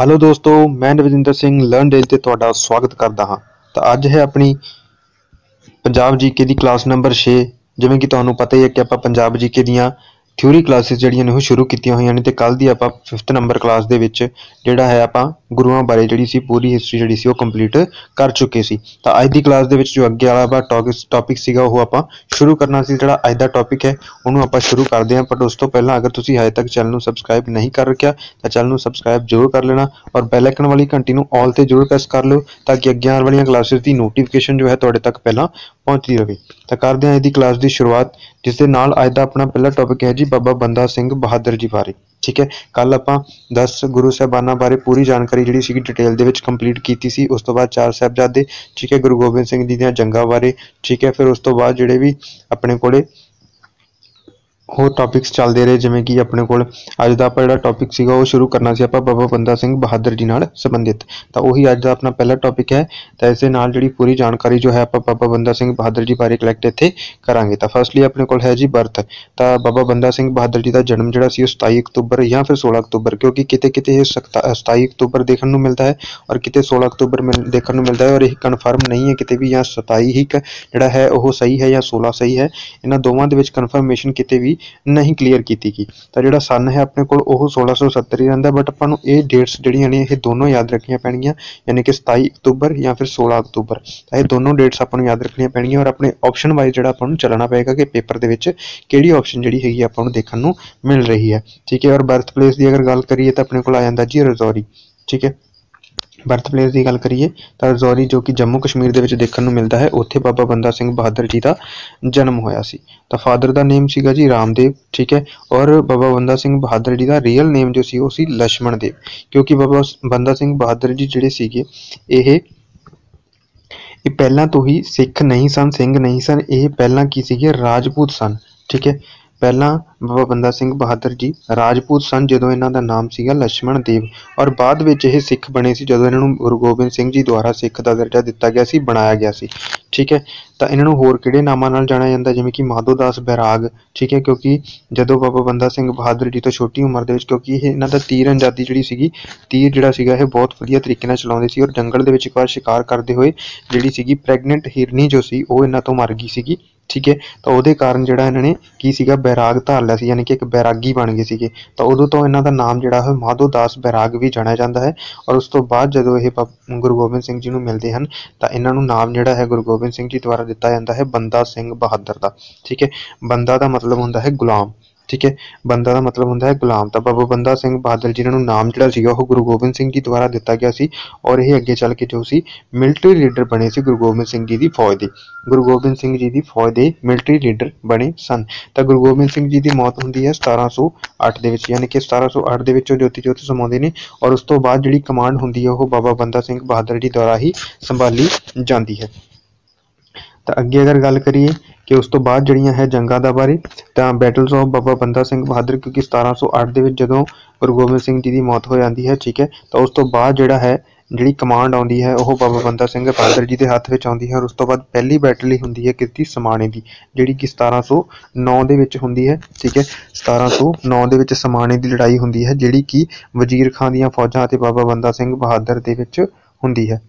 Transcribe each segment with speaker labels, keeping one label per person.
Speaker 1: Hello दोस्तों, मैं नवजिंदर Singh learn del ते तुहाडा स्वागत करदा हाँ। तो अज है अपनी पंजाब जीके की क्लास नंबर 6। जिवें कि तुहानूं पता ही है कि आपां पंजाब जीके दीयां थ्योरी क्लासिस जिहड़ियां ने ओह शुरू कीतियां होईयां ने ते कल दी आपां 5th नंबर क्लास दे विच जिहड़ा है आपां गुरुआं बारे जिहड़ी सी पूरी हिस्टरी जिहड़ी सी ओह कंप्लीट कर चुके सी। तां अज दी क्लास दे विच जो अगे वाला टॉपिक सीगा ओह आपां शुरू करना सी। जिहड़ा अज दा टॉपिक है उहनूं आपां शुरू करदे हां, पर उस तों पहलां अगर तुसीं हजे तक चैनल नूं सबसक्राइब नहीं कर रखिया तां चैनल नूं सबसक्राइब जरूर कर लेना और बैल आइकन वाली घंटी नूं ऑल ते जरूर प्रेस कर लो ताकि अगे आने वाली क्लासिस की नोटिफिकेशन जो है तुहाडे तक पहलां पहुंचती रहे। तो करते हैं अज की क्लास की शुरुआत, जिस दे नाल अज दा अपना पहला टॉपिक है जी बाबा बंदा सिंह बहादुर जी बारे। ठीक है, कल आपां 10 गुरु साहिबाना बारे पूरी जानकारी जिहड़ी सी डिटेल दे विच कंप्लीट कीती सी। उस तो बाद 4 साहिबजादे, ठीक है, गुरु गोबिंद सिंह जी दीयां जंगां बारे, ठीक है। फिर उस तो बाद जिहड़े भी अपने कोले होर टॉपिक्स चलते रहे, जिवें कि अपने कोल अज दा आपां जिहड़ा टॉपिक सीगा ओह शुरू करना सी आपां बाबा बंदा सिंह बहादुर जी नाल संबंधित। तो उही अज दा अपना पहला टॉपिक है। तो इस दे नाल जिहड़ी पूरी जानकारी जो है आपां बाबा बंदा सिंह बहादुर जी बारे कलैक्ट इत्थे करांगे। तो फर्स्टली अपने कोल है जी बर्थ। तो बाबा बंदा सिंह बहादुर जी का जन्म जिहड़ा सी 27 अक्तूबर या फिर 16 अक्तूबर, क्योंकि किते किते 27 अक्तूबर देखने नूं मिलता है और किते 16 अक्तूबर देखने नूं मिलता है, और यह कन्फर्म नहीं है किते भी या 27 ही जिहड़ा है ओह सही है या 16 सही है। इन्हां दोवां दे विच कन्फर्मेशन किते भी नहीं क्लीयर की गई। तो जिहड़ा सन है अपने कोल ओह 1670 ही रहिंदा, बट आपां नूं ये डेट्स जिहड़ियां ने ये दोनों याद रखनियां पैणगियां, यानी कि 27 अक्तूबर या फिर 16 अक्तूबर। तो ये दोनों डेट्स आपां नूं याद रखनियां पैणगियां और अपने ऑप्शन वाइज जिहड़ा आपां नूं चलना पएगा कि पेपर दे विच किहड़ी ऑप्शन जिहड़ी हैगी आपां नूं देखण नूं मिल रही है। ठीक है, और बर्थ प्लेस की अगर गल करिए तो अपने कोल आ जांदा जी रजौरी। ठीक है, बर्थ प्लेस की गल करिए तो रजौरी जो कि जम्मू कश्मीर दे विच देखण नूं मिलता है, उत्थे बाबा बंदा सिंह बहादुर जी का जन्म होया सी। तो फादर का नेम सीगा जी रामदेव। ठीक है, और बाबा बंदा सिंह बहादुर जी का रियल नेम जो सी वो सी लक्ष्मण देव, क्योंकि बाबा बंदा सिंह बहादुर जी जिहड़े सीगे ये पहलां तो ही सिख नहीं सन, सिंह नहीं सन, ये पहलां की सीगे राजपूत सन। ठीक है, पहलां बाबा बंदा सिंह बहादुर जी राजपूत सन जदों इन्हां दा नाम सीगा लक्ष्मण देव, और बाद विच ये सिख बने सी जदों इन्हां नूं गुरु गोबिंद सिंह जी द्वारा सिख दा दर्जा दिता गया सी, बनाया गया सी। ठीक है, तो इन्हां नूं होर किहड़े नामां नाल जाणिया जांदा, जिवें कि माधो दास बैराग। ठीक है, क्योंकि जदों बाबा बंदा सिंह बहादुर जी तो छोटी उम्र दे विच, क्योंकि ये इन्हां दा तीर अंजादी जिहड़ी सीगी, तीर जिहड़ा सीगा ये बहुत वधिया तरीके नाल चलाउंदे सी, और जंगल दे विच एक बार शिकार करदे होए जिहड़ी सीगी प्रेगनेंट हिरनी जो सी वो इन्हां तो मर गई सीगी। ठीक है, तो उहदे कारण जिहड़ा इन्हां ने की सीगा बैराग धार लिया सी, यानी कि एक बैरागी बन गए सीगे। तो उदों तो इन्हां दा नाम जिहड़ा है माधो दास बैराग भी जाणिया जांदा है। और उस तो बाद जदों ये गुरु गोबिंद सिंह जी नूं मिलदे हन तो इन्हां नूं नाम जिहड़ा है गुरु गोबिंद सिंह जी द्वारा दिता जांदा है बंदा सिंह बहादुर दा। ठीक है, बंदा दा मतलब हुंदा है गुलाम। ठीक है, बंदा दा मतलब हुंदा है गुलाम। तो बाबा बंदा सिंह बहादुर जी नूं नाम जिहड़ा सीगा ओह गुरु गोबिंद सिंह जी द्वारा दिता गया सी, और ये अगे चल के जो सी मिलटरी लीडर बने सी गुरु गोबिंद सिंह जी की फौज दे। गुरु गोबिंद सिंह जी की फौज दे मिलटरी लीडर बने सन। तो गुरु गोबिंद सिंह जी की मौत हुंदी है 1708 दे विच, यानी कि 1708 दे विच ज्योति ज्योत समाउंदे ने, और उस तो बाद जिहड़ी कमांड हुंदी है ओह बाबा बंदा सिंह बहादुर जी द्वारा ही संभाली जाती है। तो अगे अगर गल करिए कि उस तो बाद जड़ियाँ है जंगा दा बारे, तो बैटल्स ऑफ बाबा बंदा सिंह बहादुर, क्योंकि 1708 दे विच जदों गुरु गोबिंद सिंह जी की मौत हो जाती है। ठीक है, तो उस तो बाद जिहड़ा है जिहड़ी कमांड आउंदी है वह बाबा बंदा सिंह बहादुर जी के हत्थ विच आउंदी है, और उस तो बाद पहली बैटल ही हुंदी है किसदी, समाणे की, जिहड़ी कि 1709 दे विच हुंदी है। ठीक है, 1709 दे विच समाणे की लड़ाई हुंदी है, जिहड़ी कि वजीर खां दीयां फौजां ते बाबा बंदा सिंह बहादुर दे विच हुंदी है।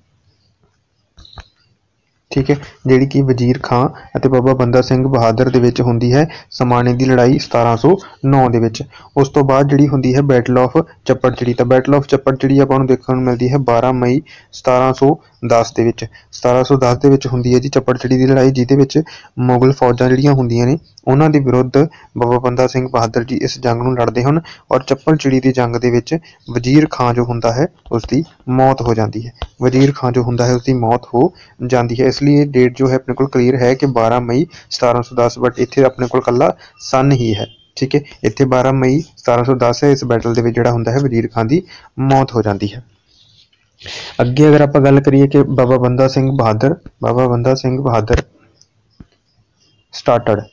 Speaker 1: ठीक है, जिहड़ी कि वजीर खां अते बाबा बंदा सिंह बहादुर दे विच हुंदी है समाणे की लड़ाई 1709 दे विच। उस तो बाद जिहड़ी हुंदी है बैटल ऑफ चप्पड़चिड़ी। तो बैटल ऑफ चप्पड़चिड़ी आपां नूं देखण नूं मिलदी है 12 मई 1710 दे विच। 1710 दे विच हुंदी है जी चप्पड़चिड़ी की लड़ाई, जिहदे विच मुगल फौजां जिहड़ियां हुंदियां ने उन्हां दे विरुद्ध बाबा बंदा सिंह बहादुर जी इस जंग नूं लड़दे हन, और चप्पड़चिड़ी की जंग दे विच वजीर खां जो हुंदा है उसकी मौत हो जाती है। वजीर खां जो हुंदा है उसकी मौत हो जाती है, इसलिए डेट जो है अपने को क्लीयर है कि 12 मई 1710, बट इत्थे अपने को कल्ला सन ही है। ठीक है, इत्थे 12 मई 1710 है। इस बैटल दे विच जिहड़ा हुंदा है वजीर खां की मौत हो जाती है। अगे अगर आप गल करिए कि बाबा बंदा सिंह बहादुर स्टार्टड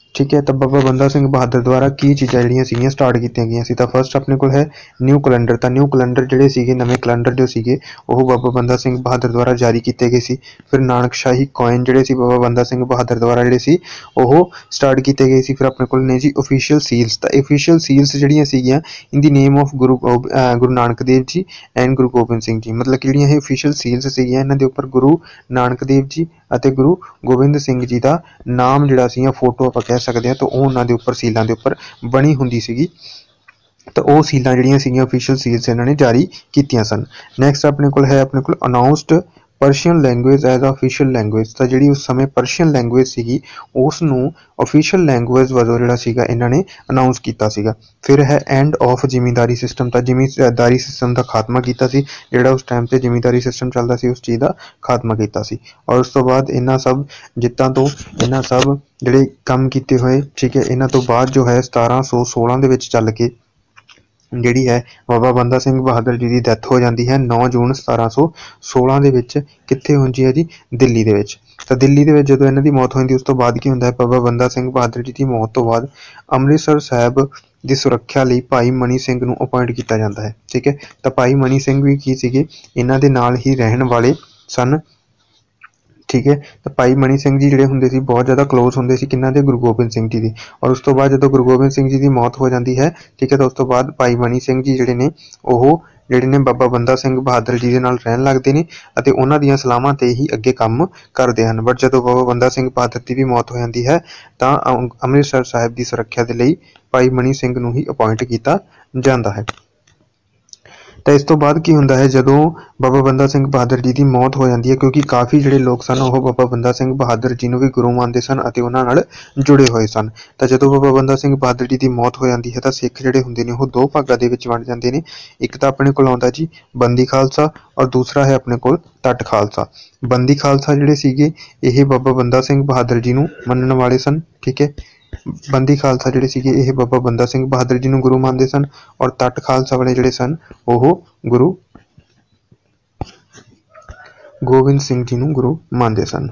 Speaker 1: ठीक है। तो बाबा बंदा सिंह बहादुर द्वारा की चीज़ां जिहड़ियां सीगीਆਂ स्टार्ट कीतियां गईयां सी। तां फस्ट अपने कोल है न्यू कैलेंडर। तां न्यू कैलेंडर जिहड़े सीगे नवें कैलेंडर जो सीगे ओह बाबा बंदा सिंह बहादुर द्वारा जारी कीते गए सी। फिर नानकशाही कॉइन जिहड़े सी बाबा बंदा सिंह बहादुर द्वारा जिहड़े सी ओह स्टार्ट कीते गए सी। फिर अपने कोल ने जी ऑफिशियल सील्स। तां ऑफिशियल सील्स जिहड़ियां सीगीਆਂ इन the name of Guru Nanak Dev ji and Guru Gobind Singh ji. मतलब कि जिहड़ियां ਇਹ ऑफिशियल सील्स सीगੀਆਂ इन्हां दे उपर गुरु नानक देव जी ਅਤੇ गुरु गोबिंद सिंह जी ਦਾ ਨਾਮ ਜਿਹੜਾ ਸੀ फोटो ਆਪਾਂ ਕਹਿ ਸਕਦੇ ਹਾਂ। ਤਾਂ ਉਹ ਉਹਨਾਂ ਦੇ ਉੱਪਰ ਸੀਲਾਂ ਦੇ ਉੱਪਰ ਬਣੀ ਹੁੰਦੀ ਸੀਗੀ। ਤਾਂ ਉਹ ਸੀਲਾਂ ਜਿਹੜੀਆਂ ਸੀਗੀਆਂ ऑफिशियल ਸੀਲਸ ਇਹਨਾਂ ਨੇ ਜਾਰੀ ਕੀਤੀਆਂ ਸਨ। ਨੈਕਸਟ ਆਪਣੇ ਕੋਲ ਹੈ ਆਪਣੇ ਕੋਲ announced Persian language as a official language. ਤਾਂ ਜਿਹੜੀ ਉਸ ਸਮੇਂ ਪਰਸ਼ੀਅਨ ਲੈਂਗੁਏਜ ਸੀਗੀ ਉਸ ਨੂੰ ऑफिशियल ਲੈਂਗੁਏਜ ਵਜੋਂ ਜਿਹੜਾ ਸੀਗਾ ਇਹਨਾਂ ਨੇ ਅਨਾਊਂਸ ਕੀਤਾ ਸੀਗਾ। ਫਿਰ ਹੈ ਐਂਡ ਆਫ ਜ਼ਿਮੀਂਦਾਰੀ ਸਿਸਟਮ। ਤਾਂ ਜ਼ਿਮੀਂਦਾਰੀ ਸਿਸਟਮ ਦਾ ਖਾਤਮਾ ਕੀਤਾ ਸੀ। ਜਿਹੜਾ ਉਸ ਟਾਈਮ ਤੇ ਜ਼ਿਮੀਂਦਾਰੀ ਸਿਸਟਮ ਚੱਲਦਾ ਸੀ ਉਸ ਚੀਜ਼ ਦਾ ਖਾਤਮਾ ਕੀਤਾ ਸੀ। ਔਰ ਉਸ ਤੋਂ ਬਾਅਦ ਇਹਨਾਂ ਸਭ ਜਿੱਤਾਂ ਤੋਂ ਇਹਨਾਂ ਸਭ ਜਿਹੜੇ ਕੰਮ ਕੀਤੇ ਹੋਏ ਠੀਕ ਹੈ ਇਹਨਾਂ ਤੋਂ ਬਾਅਦ ਜੋ ਹੈ 1716 ਦੇ ਵਿੱਚ ਚੱਲ ਕੇ ਜਿਹੜੀ ਹੈ ਬਾਬਾ ਬੰਦਾ ਸਿੰਘ ਬਹਾਦਰ ਜੀ ਦੀ ਡੈਥ ਹੋ ਜਾਂਦੀ ਹੈ 9 ਜੂਨ 1716 ਦੇ ਵਿੱਚ। ਕਿੱਥੇ ਹੁੰਦੀ ਹੈ ਜੀ? ਦਿੱਲੀ ਦੇ ਵਿੱਚ। ਤਾਂ ਦਿੱਲੀ ਦੇ ਵਿੱਚ ਜਦੋਂ ਇਹਨਾਂ ਦੀ ਮੌਤ ਹੋ ਜਾਂਦੀ ਉਸ ਤੋਂ ਬਾਅਦ ਕੀ ਹੁੰਦਾ ਹੈ ਬਾਬਾ ਬੰਦਾ ਸਿੰਘ ਬਹਾਦਰ ਜੀ ਦੀ ਮੌਤ ਤੋਂ ਬਾਅਦ ਅੰਮ੍ਰਿਤਸਰ ਸਾਹਿਬ ਦੀ ਸੁਰੱਖਿਆ ਲਈ ਭਾਈ ਮਨੀ ਸਿੰਘ ਨੂੰ ਅਪਾਇੰਟ ਕੀਤਾ ਜਾਂਦਾ ਹੈ। ਠੀਕ ਹੈ। ਤਾਂ ਭਾਈ ਮਨੀ ਸਿੰਘ ਵੀ ਕੀ ਸੀਗੇ ਇਹਨਾਂ ਦੇ ਨਾਲ ਹੀ ਰਹਿਣ ਵਾਲੇ ਸਨ। ठीक है। तो भाई मनी सिंह जी जिहड़े हुंदे सी बहुत ज़्यादा क्लोज हुंदे सी किन्हां दे? गुरु गोबिंद सिंह जी दी। और उस तो बाद जदों गुरु गोबिंद सिंह जी की मौत हो जाती है ठीक है तो उस तो बाद भाई मनी सिंह जी जिहड़े ने ओह जिहड़े ने बाबा बंदा सिंह बहादुर जी दे नाल रहन लगदे ने अते उन्हां दीयां सलाहां ते ही अगे काम करदे हन। बट जदों बाबा बंदा सिंह बहादुर दी भी मौत हो जाती है तां अमृतसर साहिब की सुरक्षा के लिए भाई मनी सिंह नूं ही अपॉइंट किया जाता है। तो इस तो बाद की हुंदा है जदों बाबा बंदा सिंह बहादुर जी की मौत हो जाती है क्योंकि काफ़ी जिहड़े लोग सन वो बाबा बंदा सिंह बहादुर जी नूं भी गुरु मानते सन अते उन्हां नाल जुड़े हुए सन। तो जदों बाबा बंदा सिंह बहादुर जी की मौत हो जाती है तो सिख जिहड़े हुंदे ने वो दो भागां दे विच वंड जांदे ने। एक तो अपने कोल आउंदा जी बंदी खालसा और दूसरा है अपने कोल तट खालसा। बंदी खालसा जिहड़े सीगे ये बाबा बंदा सिंह बहादुर जी नूं मनण वाले सन। ठीक है। बंदी खालसा जिहड़े सीगे ये बाबा बंदा सिंह बहादुर जी नूं गुरु मानते सन और तट खालसा वाले जिहड़े सन वो गुरु गोबिंद सिंह जी नूं गुरु मानते सन।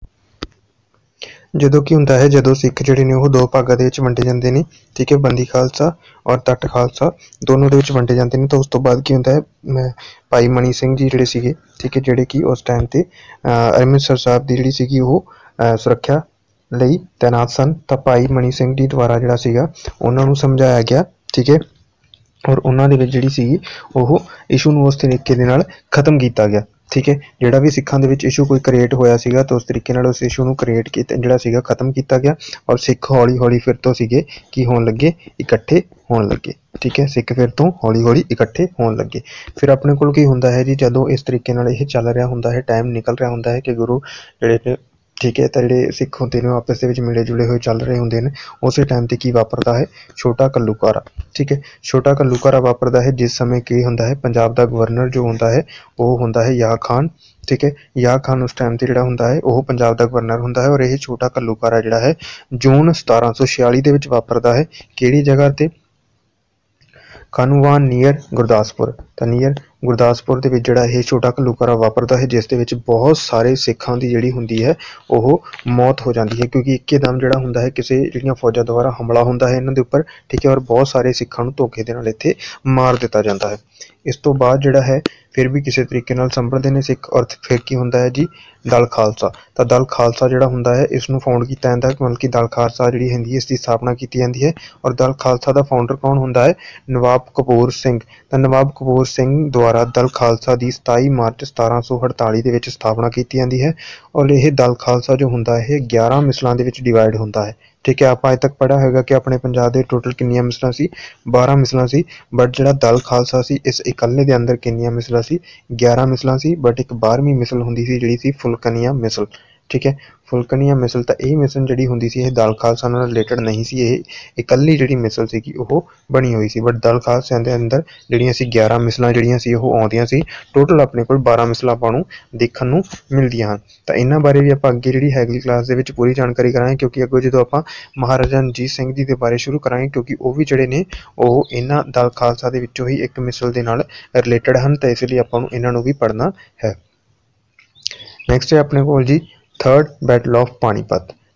Speaker 1: जदों की हुंदा है जदों सिख जिहड़े ने वो दो भागां दे विच वंडे जांदे ने। ठीक है। बंदी खालसा और तट खालसा दोनों दे विच वंडे जांदे ने। तो उस तो बाद की हुंदा है भाई मनी सिंह जी जिहड़े सीगे ठीक है जिहड़े कि उस टाइम ते अमृतसर साहिब दी जिहड़ी सीगी वो सुरक्षा ਲਈ तैनात सन। तो भाई मनी सिंह जी द्वारा जिहड़ा सीगा उन्हां नूं समझाया गया। ठीक है। और उन्हां दे विच जिहड़ी सीगी ओह इशू नूं उस तरीके दे नाल खत्म कीता गया। ठीक है। जिहड़ा भी सिखां दे विच इशू कोई क्रिएट होया सीगा तो उस तरीके नाल उस इशू नूं क्रिएट कीता जिहड़ा सीगा खत्म कीता गया और सिख हौली हौली फिर तो सीगे की होण लगे इकट्ठे होण लगे। ठीक है। सिख फिर तो हौली हौली इकट्ठे होण लगे। फिर अपने कोल की हुंदा है जी जदों इस तरीके नाल इह चल रहा हुंदा है टाइम निकल रहा हुंदा है कि गुरु जिहड़े ठीक है तो जिहड़े सिख होंदे ने आपस दे विच मिले जुले हुए चल रहे होंदे ने उस टाइम ते की वापरदा है छोटा घल्लूघारा। ठीक है। छोटा घल्लूघारा वापरदा है जिस समय की हुंदा है पंजाब दा गवर्नर जो हुंदा है वो हुंदा है याह खान। ठीक है। याह खान उस टाइम ते जिहड़ा हुंदा है वो पंजाब दा गवर्नर हुंदा है और यह छोटा घल्लूघारा जिहड़ा है जून 1746 दे विच वापरदा है। किहड़ी जगह ते? कानूवान नियर गुरदासपुर। तो नियर गुरदासपुर ਦੇ ਵਿੱਚ ਜਿਹੜਾ ਇਹ ਛੋਟਾ ਘੱਲੂਘਾਰਾ ਵਾਪਰਦਾ ਹੈ ਜਿਸ ਦੇ ਵਿੱਚ ਬਹੁਤ ਸਾਰੇ ਸਿੱਖਾਂ ਦੀ ਜਿਹੜੀ ਹੁੰਦੀ ਹੈ ਉਹ ਮੌਤ ਹੋ ਜਾਂਦੀ ਹੈ ਕਿਉਂਕਿ ਇੱਕਦਮ ਜਿਹੜਾ ਹੁੰਦਾ ਹੈ ਕਿਸੇ ਜਿਹੜੀਆਂ ਫੌਜਾਂ ਦੁਆਰਾ ਹਮਲਾ ਹੁੰਦਾ ਹੈ ਇਹਨਾਂ ਦੇ ਉੱਪਰ। ਠੀਕ ਹੈ। ਔਰ ਬਹੁਤ ਸਾਰੇ ਸਿੱਖਾਂ ਨੂੰ ਧੋਖੇ ਦੇ ਨਾਲ ਇੱਥੇ ਮਾਰ ਦਿੱਤਾ ਜਾਂਦਾ ਹੈ। ਇਸ ਤੋਂ ਬਾਅਦ ਜਿਹੜਾ ਹੈ ਫਿਰ ਵੀ ਕਿਸੇ ਤਰੀਕੇ ਨਾਲ ਸੰਭਲਦੇ ਨੇ ਸਿੱਖ ਔਰ ਫਿਰ ਕੀ ਹੁੰਦਾ ਹੈ ਜੀ ਦਲ ਖਾਲਸਾ। ਤਾਂ ਦਲ ਖਾਲਸਾ ਜਿਹੜਾ ਹੁੰਦਾ ਹੈ ਇਸ ਨੂੰ ਫਾਊਂਡ ਕੀਤਾ ਜਾਂਦਾ ਹੈ ਮਤਲਬ ਕਿ ਦਲ ਖਾਲਸਾ ਜਿਹੜੀ ਹੁੰਦੀ ਹੈ ਇਸ ਦੀ ਸਥਾਪਨਾ ਕੀਤੀ ਜਾਂਦੀ ਹੈ। ਔਰ ਦਲ ਖਾਲਸਾ ਦਾ ਫਾਊਂਡਰ ਕੌਣ ਹੁੰਦਾ ਹੈ? ਨਵਾਬ ਕਪੂਰ ਸਿੰਘ। ਤਾਂ ਨਵਾਬ ਕਪੂਰ ਸਿੰਘ ਦੁਆਰਾ ਦਲ ਖਾਲਸਾ ਦੀ 27 ਮਾਰਚ 1748 ਦੇ ਵਿੱਚ ਸਥਾਪਨਾ ਕੀਤੀ ਜਾਂਦੀ ਹੈ। ਔਰ ਇਹ ਦਲ ਖਾਲਸਾ ਜੋ ਹੁੰਦਾ ਹੈ 11 ਮਿਸਲਾਂ ਦੇ ਵਿੱਚ ਡਿਵਾਈਡ ਹੁੰਦਾ ਹੈ। ठीक है। आप अज तक पढ़ा होगा कि अपने पंजाब के टोटल कितनी मिसलां सी? 12 मिसलां सी। बट जिहड़ा दल खालसा सी इस इकल्ले दे अंदर कितनी मिसलां सी? 11 मिसलां सी। बट एक 12वीं मिसल हुंदी सी जिहड़ी सी फुलकनिया मिसल। ठीक है। फुलकनिया मिसल तो यह मिसल जिहड़ी हुंदी सी दल खालसा नाल रिलेटेड नहीं सी। यह इकल्ली जिहड़ी मिसल सी वो बनी हुई सी। बट दल खालसा दे अंदर जिहड़ियां सी 11 मिसलां जिहड़ियां सी वो आउंदियां सी। टोटल अपने कोल 12 मिसलां आपां नूं देखण नूं मिलदियां हन। तो इन्हां बारे भी आपां अगे जिहड़ी हैगी क्लास दे विच पूरी जानकारी करांगे क्योंकि अगों जदों आपां महाराजा रणजीत सिंह जी के बारे शुरू करांगे क्योंकि वो भी जिहड़े ने वो इन्हां दल खालसा दे विचों ही एक मिसल दे नाल रिलेटेड हन। तो इसलिए आपां नूं इन्हां नूं भी पढ़ना है। नैक्सट है अपने कोल जी थर्ड बैटल ऑफ पानीपत।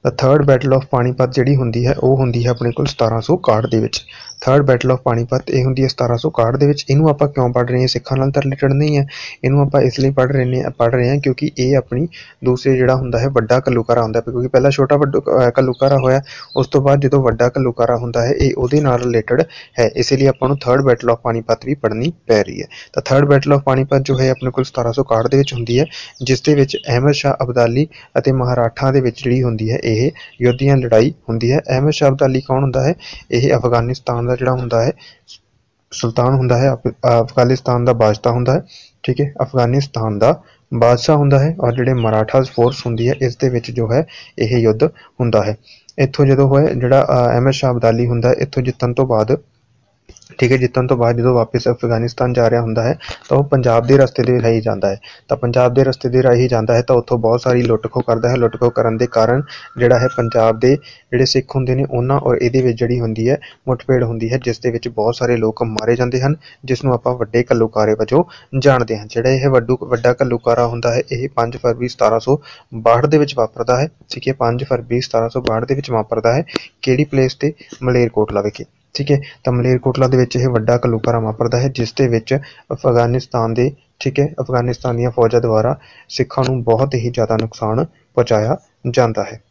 Speaker 1: ਤਾਂ ਥਰਡ ਬੈਟਲ ਆਫ ਪਾਣੀਪਤ ਜਿਹੜੀ ਹੁੰਦੀ ਹੈ ਉਹ ਹੁੰਦੀ ਹੈ ਆਪਣੇ ਕੋਲ 1761 ਦੇ ਵਿੱਚ। ਥਰਡ ਬੈਟਲ ਆਫ ਪਾਣੀਪਤ ਇਹ ਹੁੰਦੀ ਹੈ 1761 ਦੇ ਵਿੱਚ। ਇਹਨੂੰ ਆਪਾਂ ਕਿਉਂ ਪੜ੍ਹ ਰਹੇ ਹਾਂ, ਸਿੱਖਾਂ ਨਾਲ ਤਾਂ ਰਿਲੇਟਡ ਨਹੀਂ ਹੈ, ਇਹਨੂੰ ਆਪਾਂ ਇਸ ਲਈ ਪੜ੍ਹ ਰਹੇ ਹਾਂ ਕਿਉਂਕਿ ਇਹ ਆਪਣੀ ਦੂਸਰੇ ਜਿਹੜਾ ਹੁੰਦਾ ਹੈ ਵੱਡਾ ਘੱਲੂਘਾਰਾ ਹੁੰਦਾ ਹੈ, ਕਿਉਂਕਿ ਪਹਿਲਾਂ ਛੋਟਾ ਘੱਲੂਘਾਰਾ ਹੋਇਆ, ਉਸ ਤੋਂ ਬਾਅਦ ਜਦੋਂ ਵੱਡਾ ਘੱਲੂਘਾਰਾ ਹੁੰਦਾ ਹੈ ਇਹ ਉਹਦੇ ਨਾਲ ਰਿਲੇਟਡ ਹੈ, ਇਸੇ ਲਈ ਆਪਾਂ ਨੂੰ ਥਰਡ ਬੈਟਲ ਆਫ ਪਾਣੀਪਤ ਵੀ ਪੜ੍ਹਨੀ ਪੈ ਰਹੀ ਹੈ। ਤਾਂ ਥਰਡ ਬੈਟਲ ਆਫ ਪਾਣੀਪਤ ਜੋ ਹੈ ਆਪਣੇ ਕੋਲ 1761 ਦੇ ਵਿੱਚ ਹੁੰਦੀ ਹੈ, ਜਿਸ ਦੇ ਵਿੱਚ ਅਹਿਮਦ ਸ਼ਾਹ ਅਬਦਾਲੀ ਅਤੇ ਮਹਾਰਾਠਾ ਦੇ ਵਿੱਚ ਜਿਹੜੀ ਹੁੰਦੀ ਹੈ ਇਹ ਯੁੱਧ ਦੀਆਂ ਲੜਾਈ ਹੁੰਦੀ ਹੈ। ਅਹਿਮਦ ਸ਼ਾਹ ਅਬਦਾਲੀ ਕੌਣ ਹੁੰਦਾ ਹੈ, ਇਹ ਅਫਗਾਨਿਸਤਾਨ ਦਾ ਜਿਹੜਾ ਹੁੰਦਾ ਹੈ ਸੁਲਤਾਨ ਹੁੰਦਾ ਹੈ, ਅਫਗਾਨਿਸਤਾਨ ਦਾ ਬਾਦਸ਼ਾਹ ਹੁੰਦਾ ਹੈ, ਠੀਕ ਹੈ, ਅਫਗਾਨਿਸਤਾਨ ਦਾ ਬਾਦਸ਼ਾਹ ਹੁੰਦਾ ਹੈ। ਔਰ ਜਿਹੜੇ ਮਰਾਠਾ ਫੋਰਸ ਹੁੰਦੀ ਹੈ ਇਸ ਦੇ ਵਿੱਚ ਜੋ ਹੈ ਇਹ ਯੁੱਧ ਹੁੰਦਾ ਹੈ। ਇੱਥੋਂ ਜਦੋਂ ਹੋਇਆ ਜਿਹੜਾ ਅਹਿਮਦ ਸ਼ਾਹ ਅਬਦਾਲੀ ਹੁੰਦਾ ਇੱਥੋਂ ਜਿੱਤਣ ਤੋਂ ਬਾਅਦ, ਠੀਕ ਹੈ, ਜਿੱਤਣ ਤੋਂ ਬਾਅਦ ਜਦੋਂ ਵਾਪਸ ਅਫਗਾਨਿਸਤਾਨ ਜਾ ਰਿਹਾ ਹੁੰਦਾ ਹੈ ਤਾਂ ਉਹ ਪੰਜਾਬ ਦੇ ਰਸਤੇ ਦੇ ਰਾਹੀਂ ਜਾਂਦਾ ਹੈ। ਤਾਂ ਪੰਜਾਬ ਦੇ ਰਸਤੇ ਦੇ ਰਾਹੀਂ ਜਾਂਦਾ ਹੈ ਤਾਂ ਉੱਥੋਂ ਬਹੁਤ ਸਾਰੀ ਲੁੱਟ ਖੋਹ ਕਰਦਾ ਹੈ। ਲੁੱਟ ਖੋਹ ਕਰਨ ਦੇ ਕਾਰਨ ਜਿਹੜਾ ਹੈ ਪੰਜਾਬ ਦੇ ਜਿਹੜੇ ਸਿੱਖ ਹੁੰਦੇ ਨੇ ਉਹਨਾਂ ਔਰ ਇਹਦੇ ਵਿੱਚ ਜਿਹੜੀ ਹੁੰਦੀ ਹੈ ਮੁੱਠਭੇੜ ਹੁੰਦੀ ਹੈ, ਜਿਸ ਦੇ ਵਿੱਚ ਬਹੁਤ ਸਾਰੇ ਲੋਕ ਮਾਰੇ ਜਾਂਦੇ ਹਨ, ਜਿਸ ਨੂੰ ਆਪਾਂ ਵੱਡੇ ਘੱਲੂਘਾਰੇ ਵਜੋਂ ਜਾਣਦੇ ਹਾਂ। ਜਿਹੜਾ ਇਹ ਵੱਡਾ ਘੱਲੂਘਾਰਾ ਹੁੰਦਾ ਹੈ ਇਹ 5 ਫਰਵਰੀ 1762 ਦੇ ਵਿੱਚ ਵਾਪਰਦਾ ਹੈ, ਠੀਕ ਹੈ, 5 ਫਰਵਰੀ 1762 ਦੇ ਵਿੱਚ ਵਾਪਰਦਾ ਹੈ। ਕਿਹੜੀ ਪਲੇਸ ਤੇ, ਮਲੇਰਕੋਟਲਾ ਵਿਖੇ, ਠੀਕ ਹੈ। ਤਾਂ ਮਲੇਰਕੋਟਲਾ ਦੇ ਵਿੱਚ ਇਹ ਵੱਡਾ ਘੱਲੂਘਾਰਾ ਵਾਪਰਦਾ ਹੈ, ਜਿਸ ਦੇ ਵਿੱਚ ਅਫਗਾਨਿਸਤਾਨ ਦੇ, ਠੀਕ ਹੈ, ਅਫਗਾਨਿਸਤਾਨ ਦੀਆਂ ਫੌਜਾਂ ਦੁਆਰਾ ਸਿੱਖਾਂ ਨੂੰ ਬਹੁਤ ਹੀ ਜ਼ਿਆਦਾ ਨੁਕਸਾਨ ਪਹੁੰਚਾਇਆ ਜਾਂਦਾ ਹੈ।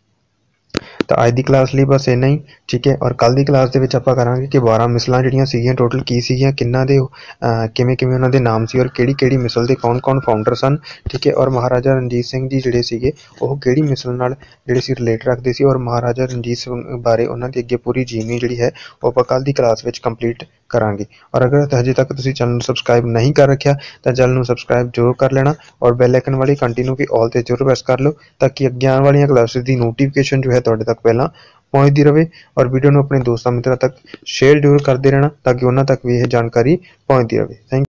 Speaker 1: ਤਾਂ ਅੱਜ ਦੀ ਕਲਾਸ ਲਈ ਬਸ ਇੰਨਾ ਹੀ, ਠੀਕ ਹੈ। ਔਰ ਕੱਲ੍ਹ ਦੀ ਕਲਾਸ ਦੇ ਵਿੱਚ ਆਪਾਂ ਕਰਾਂਗੇ ਕਿ 12 ਮਿਸਲਾਂ ਜਿਹੜੀਆਂ ਸੀਗੀਆਂ ਟੋਟਲ ਕੀ ਸੀਗੀਆਂ, ਕਿੰਨਾਂ ਦੇ ਕਿਵੇਂ ਉਹਨਾਂ ਦੇ ਨਾਮ ਸੀ, ਔਰ ਕਿਹੜੀ ਮਿਸਲ ਦੇ ਕੌਣ ਫਾਊਂਡਰ ਸਨ, ਠੀਕ ਹੈ। ਔਰ ਮਹਾਰਾਜਾ ਰਣਜੀਤ ਸਿੰਘ ਜੀ ਜਿਹੜੇ ਸੀਗੇ ਉਹ ਕਿਹੜੀ ਮਿਸਲ ਨਾਲ ਜਿਹੜੇ ਸੀ ਰਿਲੇਟ ਰੱਖਦੇ ਸੀ, ਔਰ ਮਹਾਰਾਜਾ ਰਣਜੀਤ ਸਿੰਘ ਬਾਰੇ ਉਹਨਾਂ ਦੀ ਅੱਗੇ ਪੂਰੀ ਜੀਵਨੀ ਜਿਹੜੀ ਹੈ ਉਹ ਆਪਾਂ ਕੱਲ੍ਹ ਦੀ ਕਲਾਸ ਵਿੱਚ ਕੰਪਲੀਟ ਕਰਾਂਗੇ। ਔਰ ਅਗਰ ਹਜੇ ਤੱਕ ਤੁਸੀਂ ਚੈਨਲ ਨੂੰ ਸਬਸਕ੍ਰਾਈਬ ਨਹੀਂ ਕਰ ਰੱਖਿਆ ਤਾਂ ਚੈਨਲ ਨੂੰ ਸਬਸਕ੍ਰਾਈਬ ਜ਼ਰੂਰ ਕਰ ਲੈਣਾ, ਔਰ ਬੈਲ ਆਈਕਨ ਵਾਲੀ ਕੰਟੀਨਿਊ ਕੀ ਆਲ 'ਤੇ ਜ਼ਰੂਰ ਪ੍ਰੈਸ ਕਰ ਲਓ, ਤਾਂ ਕਿ ਅੱਗੇ ਆਉਣ ਵਾਲੀਆਂ ਕਲਾਸਿਸ ਦੀ ਨੋਟੀਫਿਕੇਸ਼ਨ ਜੋ ਹੈ ਤੁਹਾਡੇ ਤੱਕ ਪਹਿਲਾਂ ਪਹੁੰਚਦੀ ਰਹੇ। ਔਰ ਵੀਡੀਓ ਨੂੰ ਆਪਣੇ ਦੋਸਤਾਂ ਮਿੱਤਰਾਂ ਤੱਕ ਸ਼ੇਅਰ ਜ਼ਰੂਰ ਕਰਦੇ ਰਹਿਣਾ ਤਾਂ ਕਿ ਉਹਨਾਂ ਤੱਕ ਵੀ ਇਹ ਜਾਣਕਾਰੀ ਪਹੁੰਚਦੀ ਰਹੇ। ਥੈਂਕ